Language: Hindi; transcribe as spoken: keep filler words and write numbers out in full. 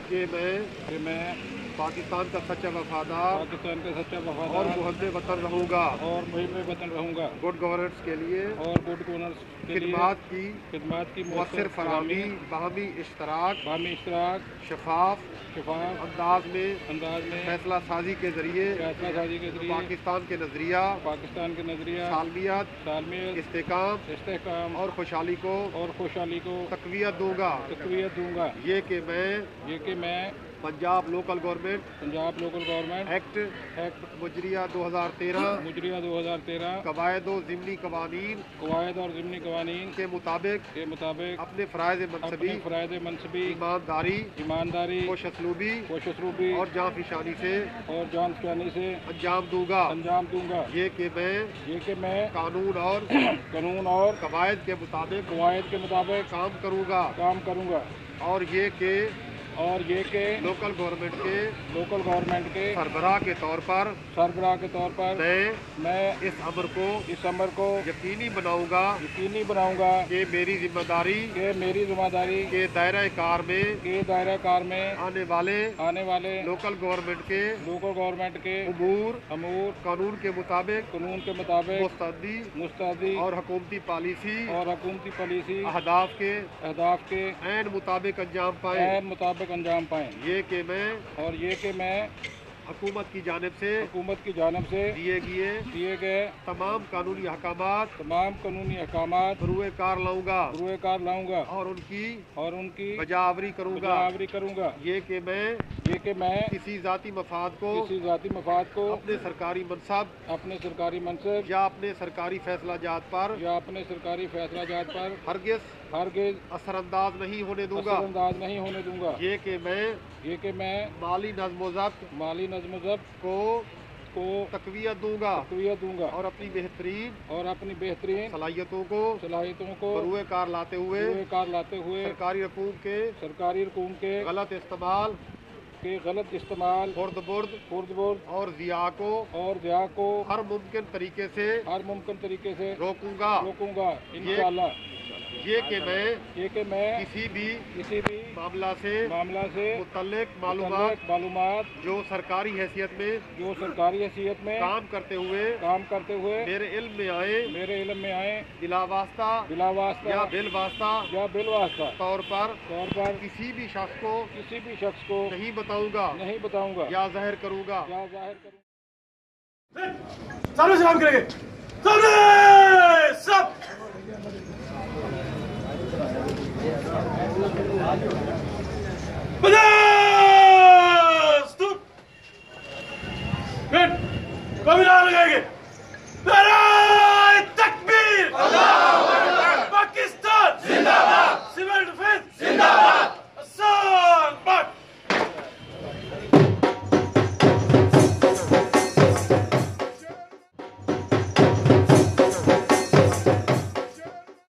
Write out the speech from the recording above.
कि मैं कि मैं पाकिस्तान का सच्चा वफादार पाकिस्तान का सच्चा और वफादार मुहब्बे वतन रहूँगा और मुहिब वतन रहूँगा। गुड गवर्नेंस के लिए और गुड गवर्नेंस के लिए खिदमात की खिदमात की मुअस्सर फराहमी, बाहमी इश्तराक, बाहमी इश्तराक, शफाफ शफाफ अंदाज में अंदाज में फैसला साजी के जरिए फैसला साजी के जरिए पाकिस्तान के नजरिया, पाकिस्तान के नजरिया, सालमियत, सालमियत, इस्तेकाम इस्तेहकाम और खुशहाली को और खुशहाली को तकवीयत दूंगा। तकवीयत दूंगा। ये कि मैं ये कि मैं Punjab local government Punjab local government act act मुजरिया दो हज़ार तेरह मुजरिया दो हज़ार तेरह कवायद और ज़िमनी कवानीन कवायद और ज़िमनी कवानीन के मुताबिक के मुताबिक अपने फ़राइज़ मनसबी, अपने फ़राइज़ मनसबी, ईमानदारी, ईमानदारी, खुशअस्लूबी खुशअस्लूबी और जाँफशानी से और जानफशानी से अंजाम दूंगा। अंजाम दूंगा। ये कि मैं ये कि मैं कानून और कानून और कवायद के मुताबिक कवायद के मुताबिक काम करूंगा काम करूंगा। और ये कि और ये कि लोकल गवर्नमेंट के लोकल गवर्नमेंट के सरबराह के तौर पर सरबराह के तौर पर मैं मैं इस अमर को इस अमर को यकीनी बनाऊंगा यकीनी बनाऊंगा कि मेरी जिम्मेदारी कि मेरी जिम्मेदारी के दायरा कार में के दायरा कार में आने वाले आने वाले लोकल गवर्नमेंट के लोकल गवर्नमेंट के उमूर अमूर कानून के मुताबिक कानून के मुताबिक मुस्तदी मुस्तदी और हुकूमती पॉलिसी और हुकूमती पॉलिसी अहदाफ के अहदाफ के ऐन मुताबिक अंजाम पाए ऐन मुताबिक अंजाम पाएँ। ये कि मैं और ये कि मैं हुकूमत की जानिब से हुकूमत की जानिब से दिए गए दिए गए तमाम कानूनी अहकामात तमाम कानूनी अहकामात बरूए कार लाऊंगा बरूए कार लाऊंगा और उनकी और उनकी बजावरी करूंगा। बजावरी करूंगा। ये कि मैं ये कि मैं किसी जाती मफाद को किसी जाती मफाद को अपने सरकारी मनसब अपने सरकारी मनसब या अपने सरकारी फैसला जात पर या अपने सरकारी फैसला जात पर हरगिज हरगिज असरअंदाज नहीं होने दूंगा। असरअंदाज नहीं होने दूंगा। ये कि मैं ये कि मैं माली नज़्म व ज़ब्त माली नज़्म व ज़ब्त को को तकवीयत दूंगा तकवीयत दूंगा और अपनी बेहतरीन और अपनी बेहतरीन सलाहियतों को सलाहियतों को बरूए कार लाते हुए बरूए कार लाते हुए सरकारी रकूम के सरकारी रकूम के गलत इस्तेमाल के गलत इस्तेमाल खुर्द बुर्द खुर्द बुर्द और जिया को और जिया को हर मुमकिन तरीके से हर मुमकिन तरीके से रोकूंगा रोकूंगा इंशाअल्लाह। ये कि मैं ये कि मैं किसी भी किसी भी मामला से मामला से मुतल्लिक मालूमात मालूमात जो सरकारी हैसियत में जो सरकारी हैसियत में काम करते हुए काम करते हुए मेरे इल्म में आए मेरे इल्म में आए बिला वास्ता बिला वास्ता या बिल वास्ता या बिल वास्ता तौर पर तौर पर किसी भी शख्स को किसी भी शख्स को नहीं बताऊंगा नहीं बताऊंगा या जाहिर करूंगा। या जाहिर करूंगा। सामने सलाम करेंगे। सामने सब कभी ना लगाएंगे। नारे तकबीर, पाकिस्तान जिंदाबाद।